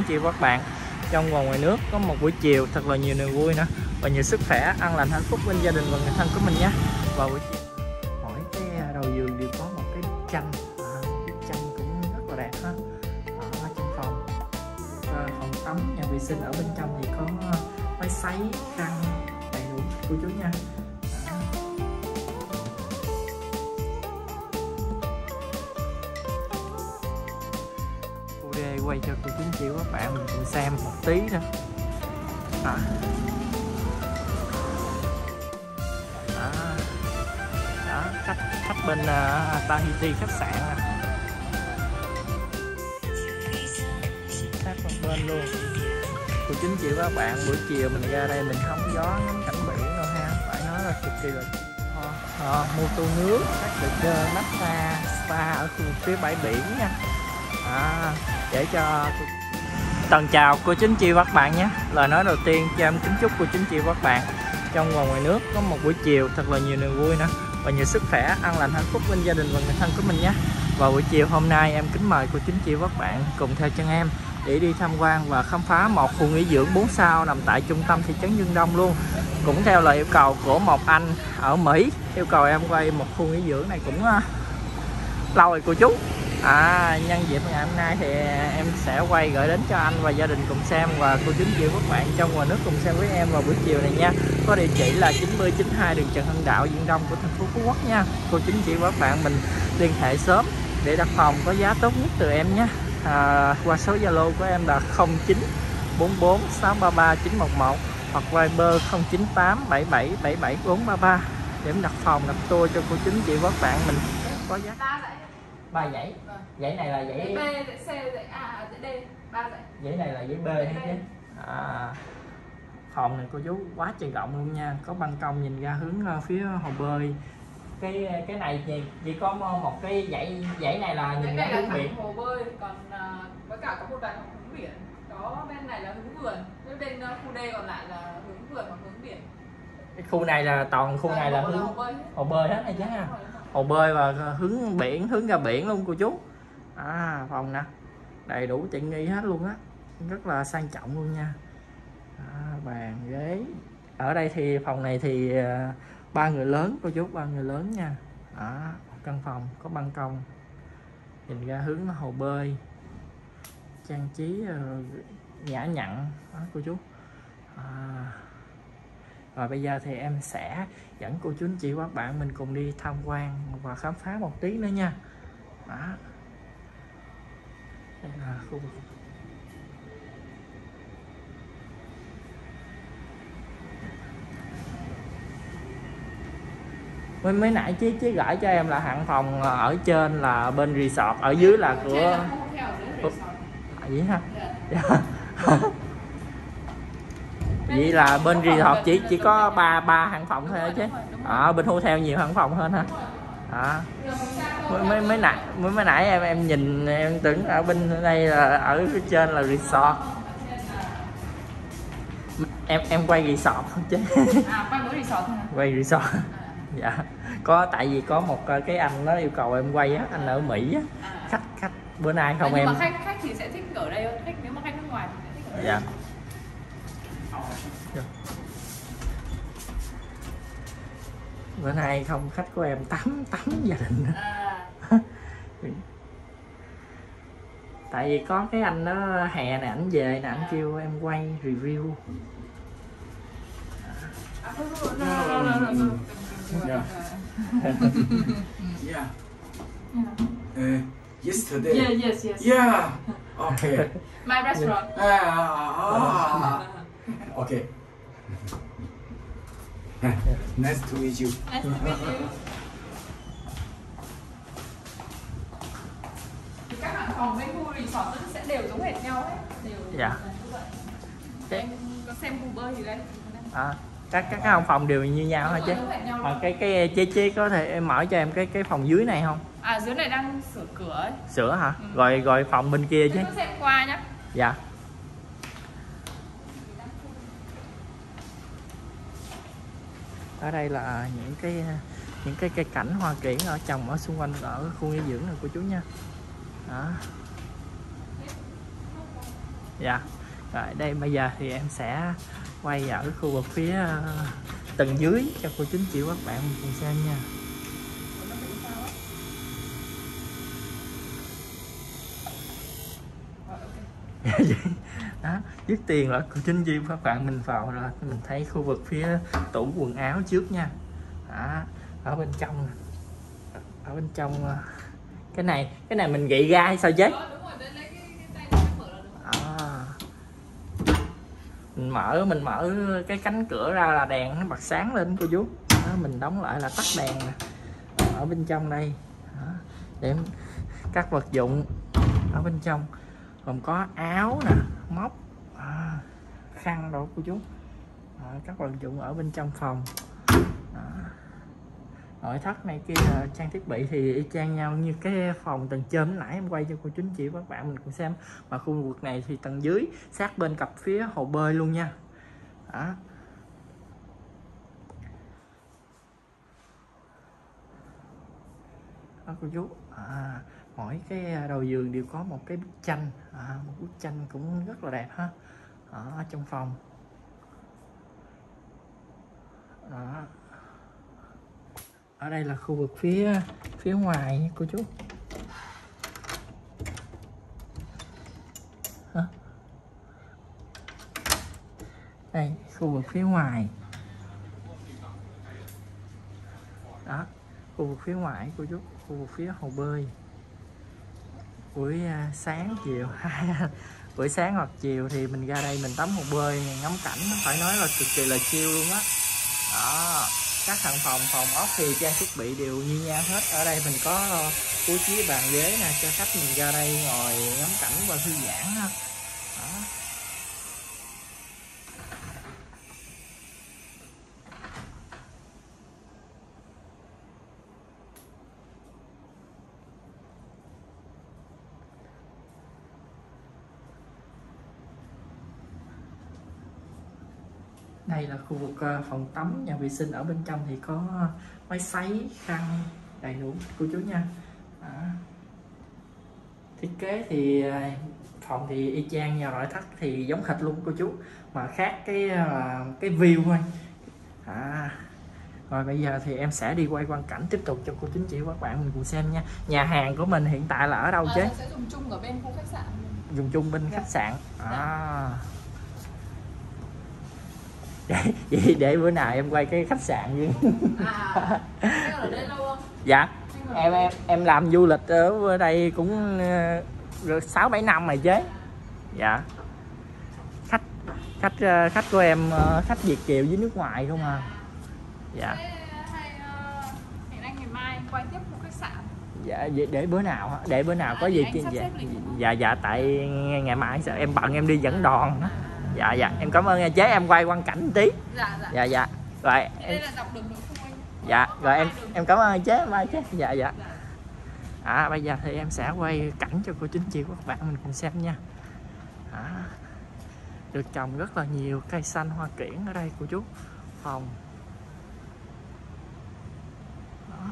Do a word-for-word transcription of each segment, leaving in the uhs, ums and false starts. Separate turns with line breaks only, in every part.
anh chị và các bạn. Trong và ngoài nước có một buổi chiều thật là nhiều niềm vui nữa và nhiều sức khỏe, an lành, hạnh phúc bên gia đình và người thân của mình nhé. Và buổi chiều mỗi cái đầu giường đều có một cái bức tranh, à, bức tranh cũng rất là đẹp ha. Ở trong phòng, à, phòng tắm, nhà vệ sinh ở bên trong thì có máy sấy, khăn đầy đủ cô chú nha. Quay cho cô chú chị các bạn mình cùng xem một tí nữa. À. Đó. Đó, khách khách bên uh, Tahiti khách sạn nè. Khách một bên luôn. Cô chú chị các bạn buổi chiều mình ra đây mình hóng gió ngắm cảnh biển rồi ha, phải nói là cực kỳ là à, mua tô nước, các được chơi massage spa ở khu phía bãi biển nha. À, để cho tần chào cô chú anh chị và các bạn nhé. Lời nói đầu tiên cho em kính chúc cô chú anh chị và các bạn trong và ngoài nước có một buổi chiều thật là nhiều niềm vui nữa và nhiều sức khỏe, an lành, hạnh phúc bên gia đình và người thân của mình nhé. Và buổi chiều hôm nay em kính mời cô chú anh chị và các bạn cùng theo chân em để đi tham quan và khám phá một khu nghỉ dưỡng bốn sao nằm tại trung tâm thị trấn Dương Đông luôn. Cũng theo lời yêu cầu của một anh ở Mỹ yêu cầu em quay một khu nghỉ dưỡng này cũng uh, lâu rồi cô chú. À, nhân dịp ngày hôm nay thì em sẽ quay gửi đến cho anh và gia đình cùng xem và cô chú anh chị các bạn trong ngoài nước cùng xem với em vào buổi chiều này nha. Có địa chỉ là chín mươi chín hai đường Trần Hưng Đạo, Dương Đông của thành phố Phú Quốc nha. Cô chú anh chị và các bạn mình liên hệ sớm để đặt phòng có giá tốt nhất từ em nhé. À, qua số Zalo của em là không chín bốn bốn sáu ba ba chín một một hoặc Viber không chín tám bảy bảy bảy bảy bốn ba ba để em đặt phòng đặt tour cho cô chú anh chị và các bạn mình có giá. Ba dãy. Vâng. Dãy này là dãy
B, dãy C, dãy A, dãy D, ba dãy.
Dãy này là dãy B hay chứ? À, phòng này cô chú quá trời rộng luôn nha, có ban công nhìn ra hướng phía hồ bơi. Cái cái này chỉ, chỉ có một cái dãy dãy này là nhìn ra hướng biển.
Hồ bơi, còn uh, với cả có một vài phòng hướng biển. Có bên này là hướng vườn, với bên uh, khu D còn lại là hướng vườn hoặc hướng biển.
Cái khu này là toàn khu này là hướng hồ bơi, hồ bơi hết này chứ ha. Hồ bơi và hướng biển, hướng ra biển luôn cô chú. À, phòng nè đầy đủ tiện nghi hết luôn á, rất là sang trọng luôn nha. À, bàn ghế ở đây thì phòng này thì ba người lớn cô chú, ba người lớn nha. À, căn phòng có ban công nhìn ra hướng hồ bơi, trang trí uh, nhã nhặn đó cô chú. À, và bây giờ thì em sẽ dẫn cô chú anh chị và các bạn mình cùng đi tham quan và khám phá một tí nữa nha. Đó. Đây là khu vực mới mới nãy chí chí gửi cho em là hạng phòng ở trên là bên resort, ở dưới là của vậy ha. Vậy là bên resort chỉ chỉ có ba ba hạng phòng thôi chứ. Ở bên hotel nhiều hạng phòng hơn ha. Đó. Mới mới mới nãy mới mới nãy em em nhìn em tưởng ở bên đây là ở phía trên là resort. Em em quay resort không chứ.
À, quay mỗi resort thôi hả?
Quay resort. Dạ. Có tại vì có một cái anh nó yêu cầu em quay á, anh ở Mỹ á. Khách khách bữa nay không à,
nhưng
em.
mà khách khách thì sẽ thích ở đây hơn, khách nếu mà khách nước ngoài thì sẽ thích ở đây.
Dạ. Bữa nay không khách của em tắm tắm gia đình nữa. À. Tại vì có cái anh đó hè này ảnh về nè, ảnh kêu em quay review.
Yeah. Yeah. Uh, yesterday.
Yeah, yes, yes.
Yeah. Okay.
My restaurant.
Ah. Okay. Nice to meet you.
Nice to meet you. Thì các hạng phòng bên khu resort sẽ đều giống hệt nhau hết, đều.
Dạ.
Thế em có xem khu bơi thì đây.
À, các các cái phòng đều như nhau hả chứ? À, cái cái chế chế có thể em mở cho em cái cái phòng dưới này không?
À, dưới này đang sửa cửa ấy.
Sửa hả?
Ừ.
Rồi rồi phòng bên kia chứ.
Em có xem qua nhá.
Dạ. Ở đây là những cái những cái cây cảnh hoa kiển ở trồng ở xung quanh ở khu nghỉ dưỡng này của chú nha. Đó. Dạ. Rồi đây bây giờ thì em sẽ quay ở khu vực phía uh, tầng dưới cho cô chú anh chị và các bạn cùng xem nha. Đó, trước tiên là cô chú anh chị và các bạn mình vào rồi mình thấy khu vực phía tủ quần áo trước nha. Đó, ở bên trong ở bên trong cái này cái này mình gậy gai sao chứ? À, mình mở mình mở cái cánh cửa ra là đèn nó bật sáng lên cô chú. Đó, mình đóng lại là tắt đèn nè. Ở bên trong đây đó, để các vật dụng ở bên trong gồm có áo nè, móc, à, khăn đồ cô chú. À, các vật dụng ở bên trong phòng. Đó. Nội thất này kia là trang thiết bị thì y chang nhau như cái phòng tầng trên nãy em quay cho cô chú anh chị và các bạn mình cùng xem. Mà khu vực này thì tầng dưới sát bên cặp phía hồ bơi luôn nha. Đó. Đó cô chú. À, mỗi cái đầu giường đều có một cái bức tranh, à, một bức tranh cũng rất là đẹp ha. Ở trong phòng. Đó. Ở đây là khu vực phía phía ngoài nha cô chú. Hả? Đây khu vực phía ngoài. Đó, khu vực phía ngoài cô chú, khu vực phía hồ bơi. Buổi sáng chiều buổi sáng hoặc chiều thì mình ra đây mình tắm hồ bơi ngắm cảnh, phải nói là cực kỳ là chill luôn á. Đó, các thành phòng phòng ốc thì trang thiết bị đều như nhau hết. Ở đây mình có bố trí bàn ghế nè cho khách mình ra đây ngồi ngắm cảnh và thư giãn ha. Đó. Đây là khu vực phòng tắm, nhà vệ sinh. Ở bên trong thì có máy sấy, khăn đầy đủ cô chú nha. Đó. Thiết kế thì phòng thì y chang nhà nội thất thì giống hệt luôn cô chú, mà khác cái cái view thôi. À, rồi bây giờ thì em sẽ đi quay quang cảnh tiếp tục cho cô chú chị và các bạn mình cùng xem nha. Nhà hàng của mình hiện tại là ở đâu chứ?
À, sẽ dùng chung ở bên khu khách sạn. Dùng
chung bên
dạ.
khách sạn. À. Để, để, để bữa nào em quay cái khách sạn với.
À, ở đây lâu không?
Dạ em em em làm du lịch ở đây cũng sáu bảy năm rồi chứ. Dạ khách khách khách của em khách Việt kiều với nước ngoài không à. Dạ
hẹn anh ngày mai quay tiếp khu khách sạn.
Dạ để bữa nào để bữa nào có gì kia. Dạ, dạ dạ tại ngày mai sao em bận em đi dẫn đoàn. Dạ dạ em cảm ơn nha chế, em quay quang cảnh một tí.
Dạ dạ.
Dạ dạ. Rồi
đây
em...
là dọc đường Nguyễn Trung Anh.
Dạ rồi em em cảm ơn chế mai chế. Dạ dạ. À, bây giờ thì em sẽ quay cảnh cho cô chú chị của các bạn mình cùng xem nha. À, được trồng rất là nhiều cây xanh hoa kiển ở đây cô chú. Phòng. Đó.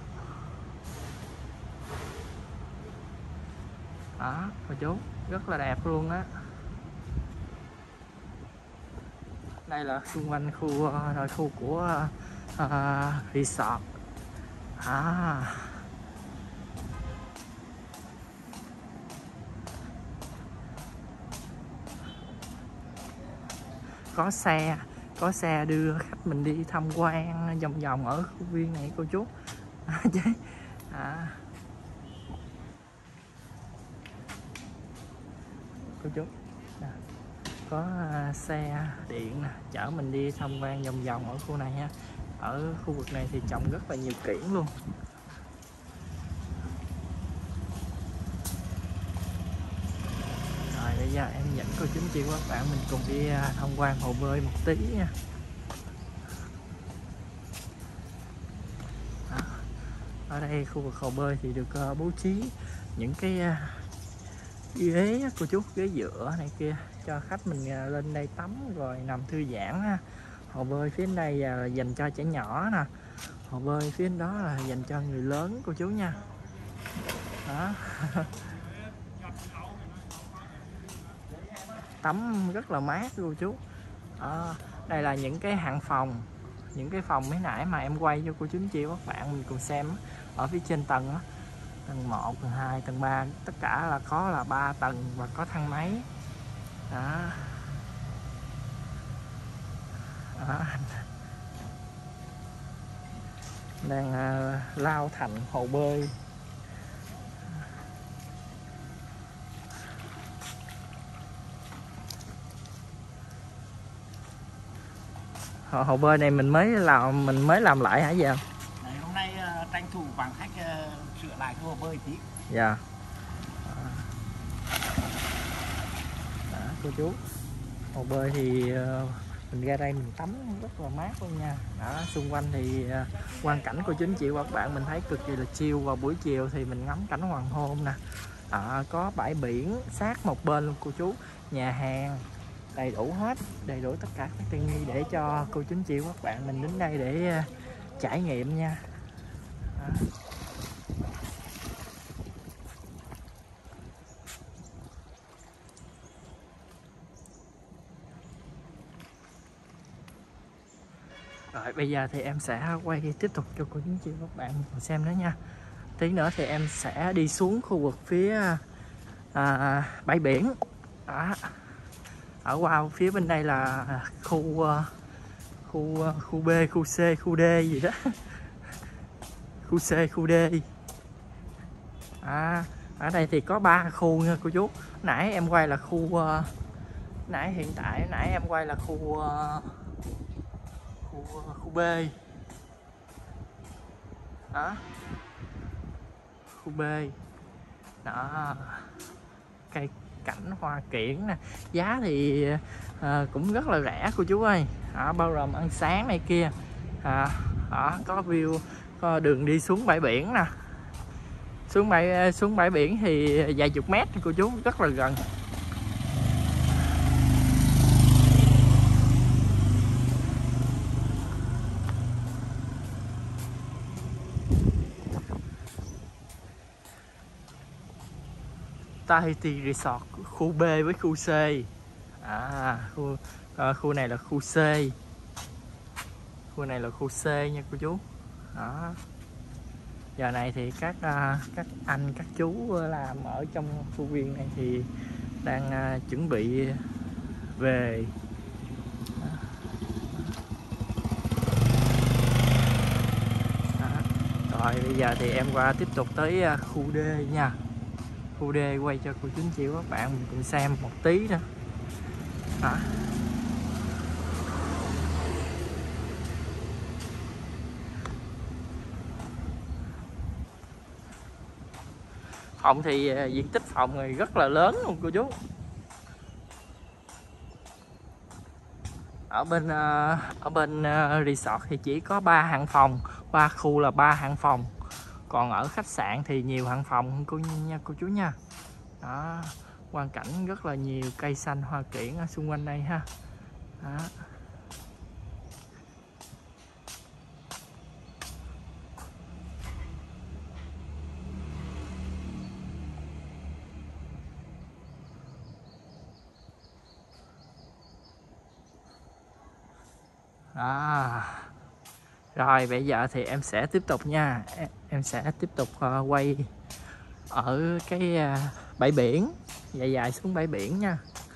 Đó cô chú, rất là đẹp luôn á. Đây là xung quanh khu rồi khu của uh, resort. À. Có xe, có xe đưa khách mình đi tham quan vòng vòng ở khu viên này cô chú. À, chứ. À. Cô chú. À. Có uh, xe điện nè, chở mình đi tham quan vòng vòng ở khu này ha. Ở khu vực này thì trồng rất là nhiều kiển luôn. Rồi bây giờ em dẫn cô chú chị và các bạn mình cùng đi uh, tham quan hồ bơi một tí nha. Đó. Ở đây khu vực hồ bơi thì được uh, bố trí những cái uh, ghế cô chú, ghế dựa này kia cho khách mình lên đây tắm rồi nằm thư giãn ha. Hồ bơi phía đây là dành cho trẻ nhỏ nè, hồ bơi phía đó là dành cho người lớn cô chú nha. Đó. tắm rất là mát cô chú. Đó, đây là những cái hạng phòng, những cái phòng mới nãy mà em quay cho cô chú anh chị các bạn mình cùng xem ở phía trên tầng đó. Tầng một, tầng hai, tầng ba, tất cả là có là ba tầng và có thang máy. Đó. Đó. Đang uh, lao thành hồ bơi. Hồ, hồ bơi này mình mới làm mình mới làm lại hả giờ?
Đấy, hôm nay uh, tranh thủ vắng khách uh, sửa lại cái hồ bơi tí.
Dạ. Đó, cô chú. Hồ bơi thì uh, mình ra đây mình tắm rất là mát luôn nha. Đó, xung quanh thì uh, quang cảnh của chính chị và các bạn mình thấy cực kỳ là chill. Vào buổi chiều thì mình ngắm cảnh hoàng hôn nè. À, có bãi biển sát một bên luôn cô chú, nhà hàng đầy đủ hết, đầy đủ tất cả các tiện nghi để cho cô chú anh chị các bạn mình đến đây để uh, trải nghiệm nha. Đó. Rồi bây giờ thì em sẽ quay tiếp tục cho cô chú anh chị các bạn cùng xem nữa nha. Tí nữa thì em sẽ đi xuống khu vực phía à, bãi biển. Đó. Ở qua phía bên đây là khu khu khu B, khu C, khu D gì đó. Khu C, khu D. À, ở đây thì có ba khu nha cô chú. Nãy em quay là khu nãy hiện tại nãy em quay là khu khu khu B. Đó. Khu B. Đó. Cây cảnh hoa kiển nè, giá thì à, cũng rất là rẻ cô chú ơi. Đó, bao gồm ăn sáng này kia. À, đó, có view, có đường đi xuống bãi biển nè. Xuống bãi xuống bãi biển thì vài chục mét cô chú, rất là gần. Tahiti Resort khu B với khu C. À, khu à, khu này là khu C. Khu này là khu C nha cô chú. Đó. Giờ này thì các à, các anh các chú làm ở trong khu viên này thì đang à, chuẩn bị về. Đó. Đó. Rồi bây giờ thì em qua tiếp tục tới à, khu D nha. Khu D quay cho cô chú anh chị các bạn mình cùng xem một tí nữa. Đó. Phòng thì uh, diện tích phòng thì rất là lớn luôn cô chú. Ở bên uh, ở bên uh, resort thì chỉ có ba hạng phòng, ba khu là ba hạng phòng. Còn ở khách sạn thì nhiều hạng phòng cô nha cô chú nha. Đó, quang cảnh rất là nhiều cây xanh hoa kiển ở xung quanh đây ha. Đó. Đó. Rồi bây giờ thì em sẽ tiếp tục nha. Em sẽ tiếp tục uh, quay ở cái uh, bãi biển, dài dài xuống bãi biển nha.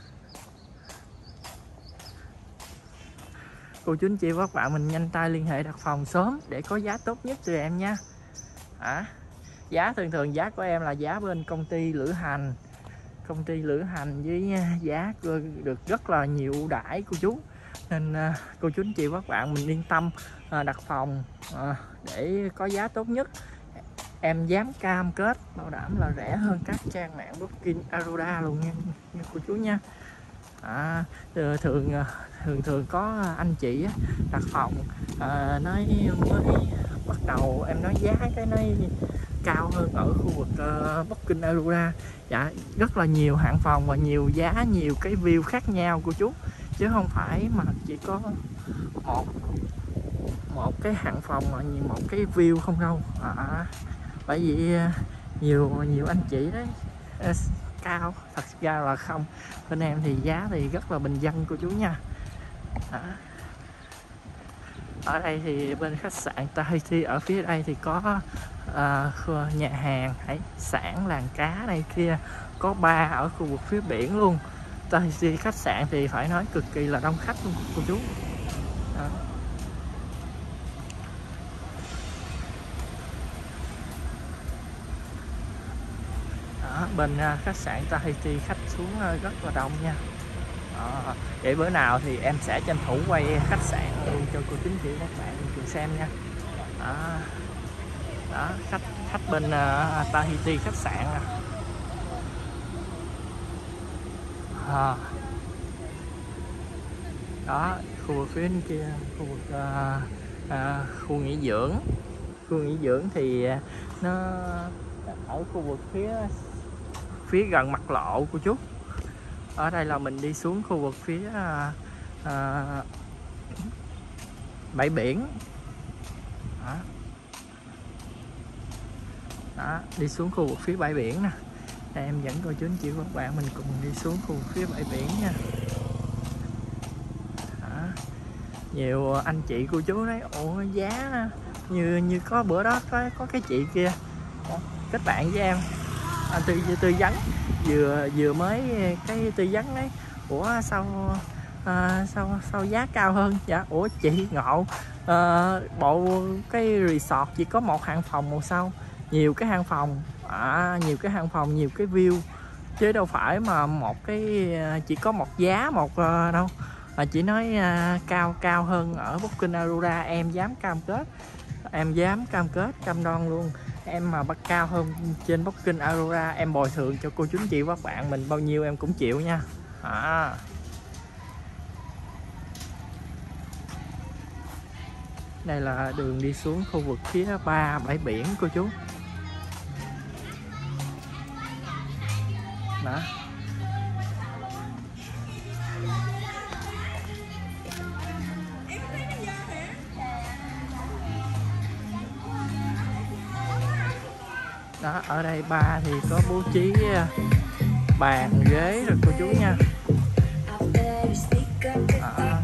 Cô chú anh chị và các bạn mình nhanh tay liên hệ đặt phòng sớm để có giá tốt nhất cho em nha. À, giá thường thường giá của em là giá bên công ty lữ hành. Công ty lữ hành với giá được rất là nhiều ưu đãi cô chú. Nên uh, cô chú anh chị và các bạn mình yên tâm uh, đặt phòng uh, để có giá tốt nhất. Em dám cam kết bảo đảm là rẻ hơn các trang mạng Booking, Agoda luôn nha, nha cô chú nha. À, thường thường thường có anh chị đặt phòng à, nói mới bắt đầu em nói giá cái nói cao hơn ở khu vực uh, Booking, Agoda. Dạ, rất là nhiều hạng phòng và nhiều giá, nhiều cái view khác nhau cô chú, chứ không phải mà chỉ có một một cái hạng phòng mà nhiều một cái view không đâu. À, bởi vì nhiều nhiều anh chị đấy cao, thật ra là không. Bên em thì giá thì rất là bình dân cô chú nha. Đó. Ở đây thì bên khách sạn Tahiti ở phía đây thì có uh, nhà hàng hải sản, làng cá này kia, có bar ở khu vực phía biển luôn. Tahiti khách sạn thì phải nói cực kỳ là đông khách luôn cô chú. Đó. Đó, bên uh, khách sạn Tahiti khách xuống uh, rất là đông nha. Đó. Vậy bữa nào thì em sẽ tranh thủ quay khách sạn luôn cho cô chú chị các bạn cùng xem nha. Đó, đó khách khách bên uh, Tahiti khách sạn nè. À. Đó, khu vực phía bên kia, khu vực uh, uh, khu nghỉ dưỡng. Khu nghỉ dưỡng thì nó ở khu vực phía phía gần mặt lộ cô chú. Ở đây là mình đi xuống khu vực phía uh, uh, bãi biển. Đó. Đó, đi xuống khu vực phía bãi biển nè. Đây, em dẫn cô chú anh chị và các bạn mình cùng đi xuống khu vực phía bãi biển nha. Đó. Nhiều anh chị cô chú nói ủa giá như như có bữa đó có có cái chị kia kết bạn với em, anh tư tư vấn vừa vừa mới cái tư vấn ấy, ủa sao à, sao sao giá cao hơn? Dạ ủa chị ngộ, à, bộ cái resort chỉ có một hạng phòng màu sau, nhiều cái hạng phòng, à, nhiều cái hạng phòng, nhiều cái view, chứ đâu phải mà một cái chỉ có một giá một uh, đâu. Mà chị nói uh, cao cao hơn ở Booking Aurora, em dám cam kết, em dám cam kết cam đoan luôn, em mà bắt cao hơn trên Booking Aurora em bồi thường cho cô chú anh chị và các bạn mình bao nhiêu em cũng chịu nha. À. Đây là đường đi xuống khu vực phía ba bãi biển cô chú. Đó. Đó, ở đây bar thì có bố trí bàn ghế rồi cô chú nha. À.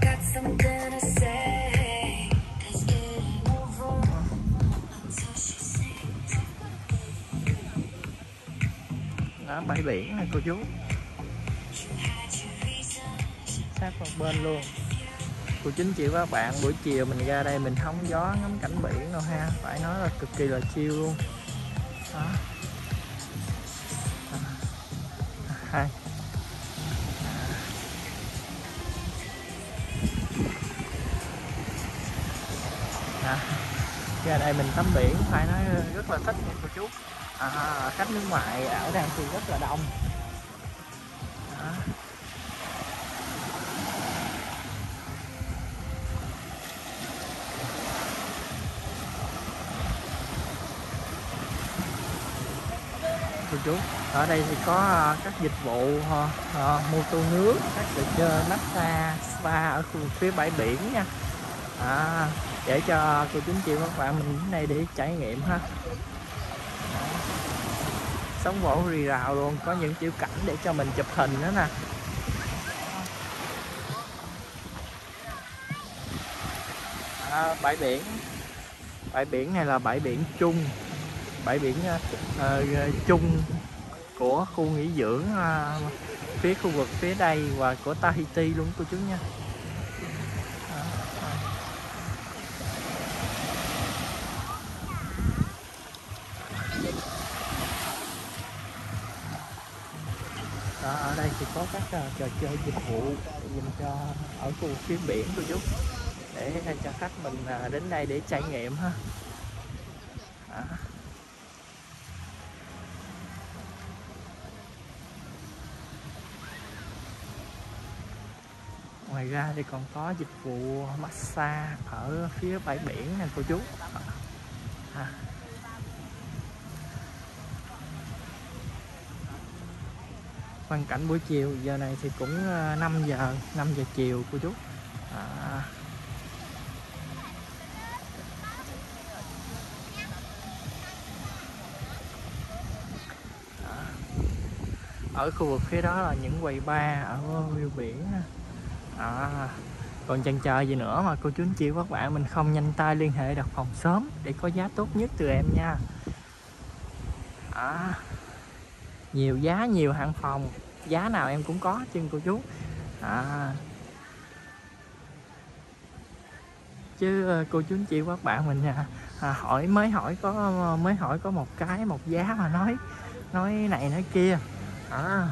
Đó, bãi biển này cô chú, sát một bên luôn. Cô chú anh chị và các bạn, buổi chiều mình ra đây mình hóng gió ngắm cảnh biển đâu ha, phải nói là cực kỳ là chill luôn. Đó. Hai. À, ra đây mình tắm biển phải nói rất là thích nha cô chú. À, khách nước ngoài ở đây thì rất là đông. Đó. Cô chú, ở đây thì có các dịch vụ uh, uh, mua tô nước, các trò chơi, massage, spa ở khu phía bãi biển nha. À, để cho cô chú anh chị và các bạn mình đến đây để trải nghiệm ha. Đó. Sóng vỗ rì rào luôn, có những tiểu cảnh để cho mình chụp hình nữa nè. À, bãi biển, bãi biển này là bãi biển chung, bãi biển uh, chung của khu nghỉ dưỡng uh, phía khu vực phía đây và của Tahiti luôn cô chú nha. Đó. Đó, ở đây thì có các uh, trò chơi dịch vụ dành cho ở khu phía biển cô chú, để cho khách mình uh, đến đây để trải nghiệm ha. Đó. Ngoài ra thì còn có dịch vụ massage ở phía bãi biển nè cô chú. À. Quang cảnh buổi chiều giờ này thì cũng năm giờ năm giờ chiều cô chú. À. ở khu vực phía đó là những quầy bar ở view biển. À, còn chần chờ gì nữa mà cô chú anh chị các bạn mình không nhanh tay liên hệ đặt phòng sớm để có giá tốt nhất từ em nha. À, nhiều giá nhiều hạng phòng, giá nào em cũng có chứ cô chú. À, chứ cô chú anh chị các bạn mình à, à, hỏi mới hỏi có mới hỏi có một cái một giá mà nói nói này nói kia. À,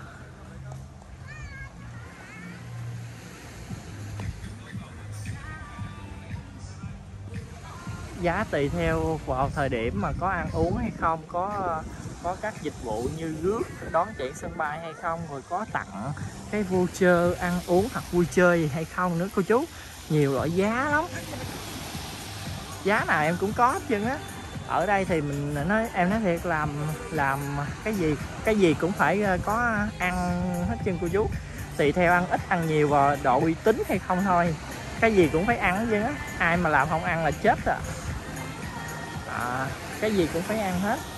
giá tùy theo vào thời điểm mà có ăn uống hay không, có có các dịch vụ như rước đón chạy sân bay hay không, rồi có tặng cái voucher ăn uống hoặc vui chơi gì hay không nữa cô chú. Nhiều loại giá lắm, giá nào em cũng có hết trơn á. Ở đây thì mình nói em nói thiệt, làm làm cái gì cái gì cũng phải có ăn hết trơn cô chú. Tùy theo ăn ít ăn nhiều và độ uy tín hay không thôi, cái gì cũng phải ăn hết trơn á. Ai mà làm không ăn là chết rồi. À, cái gì cũng phải ăn hết.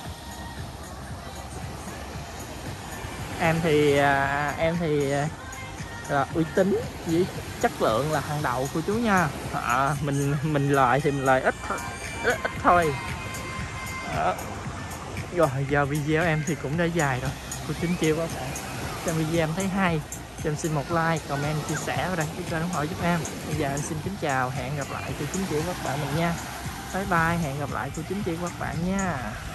Em thì à, em thì là uy tín với chất lượng là hàng đầu cô chú nha. À, mình mình lời thì mình lời ít ít, ít thôi. À, rồi giờ video em thì cũng đã dài rồi cô chú anh chị các bạn. Trong video em thấy hay cho em xin một like, comment, chia sẻ và đăng ký kênh ủng hộ giúp em. Bây giờ em xin kính chào, hẹn gặp lại cô chú anh chị các bạn mình nha. Bye bye, hẹn gặp lại cô chú anh chị các bạn nha.